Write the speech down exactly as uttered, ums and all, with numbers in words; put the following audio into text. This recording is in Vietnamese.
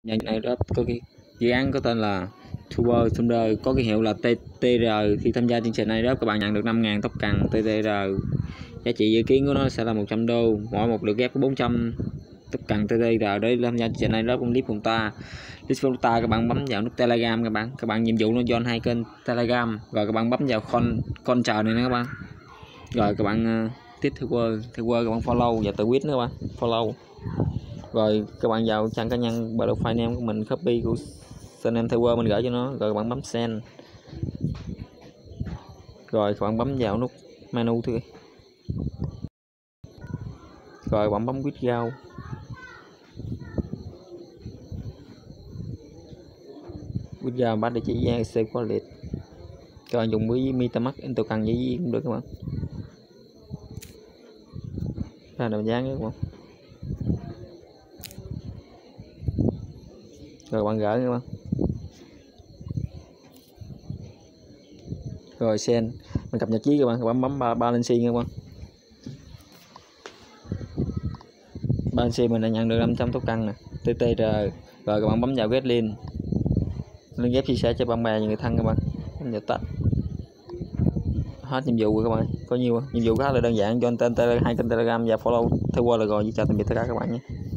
Nhà này đó có cái dự án có tên là Tour Thunder, có cái hiệu là tê tê rờ. Khi tham gia chương trình này đó các bạn nhận được năm ngàn tóc cần tê tê rờ. Giá trị dự kiến của nó sẽ là một trăm đô, mỗi một lượt ghép có bốn trăm tóc cần tê tê rờ. Để tham gia chương trình này đó, con clip của ta clip của ta các bạn bấm vào nút Telegram. Các bạn các bạn nhiệm vụ nó join hai kênh Telegram, rồi các bạn bấm vào con con chờ này nữa các bạn, rồi các bạn uh, tiếp theo word theo word các bạn follow và tự quyết nữa các bạn follow. Rồi các bạn vào trang cá nhân profile name của mình, copy của name theo word mình gửi cho nó, rồi các bạn bấm send, rồi các bạn bấm vào nút menu thôi, rồi bạn bấm withdraw, withdraw bắt địa chỉ e xê wallet. Các bạn dùng với MetaMask token gì cũng được các bạn. Ra đầu dáng các bạn, rồi bạn gửi các bạn, rồi send. Mình cập nhật với các bạn, các bạn bấm ba balance các bạn. Balance mình đã nhận được năm trăm token nè tê tê rờ. Rồi các bạn bấm vào get link, link ghép chia sẻ cho bạn bè và người thân các bạn. Bấm vào tắt. Hết nhiệm vụ rồi các bạn, có nhiêu nhiệm vụ khá là đơn giản. Join tên hai kênh Telegram và follow theo word là rồi. Chào tạm biệt tất cả các bạn nhé.